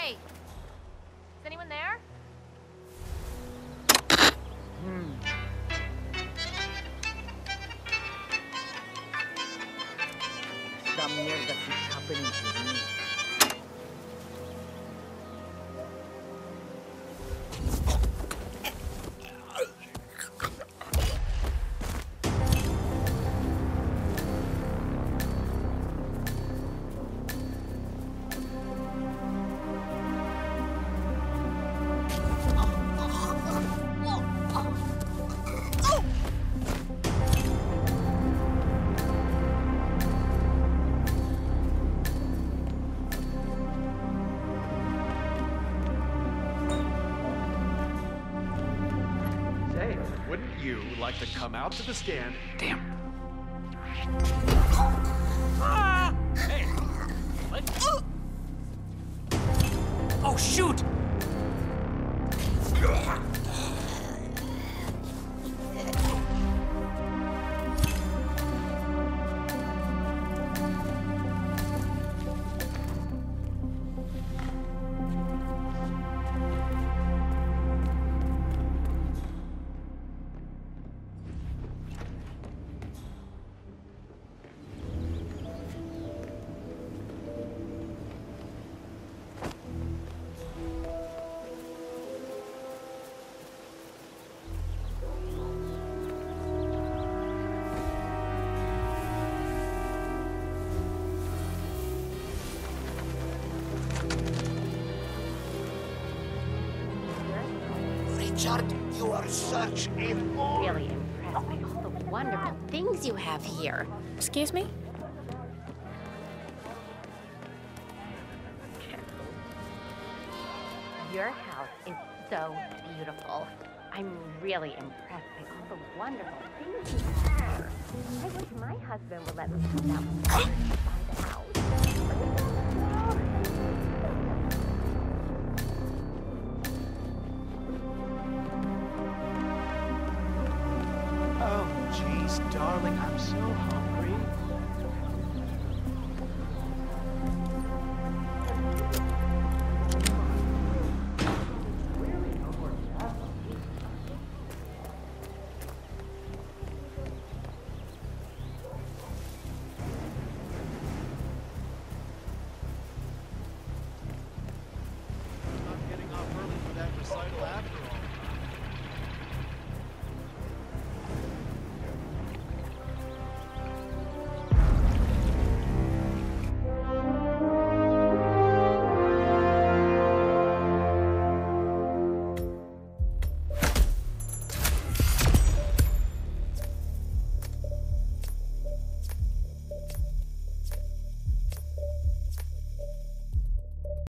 Hey! Is anyone there? Esta mierda keeps happening to me. Wouldn't you like to come out to the stand? Damn. Hey! What? Oh, shoot! Richard, you are such a fool. Really impressed by all the wonderful things you have here. Excuse me? Your house is so beautiful. I'm really impressed by all the wonderful things you have here. I wish my husband would let me come down and buy the house.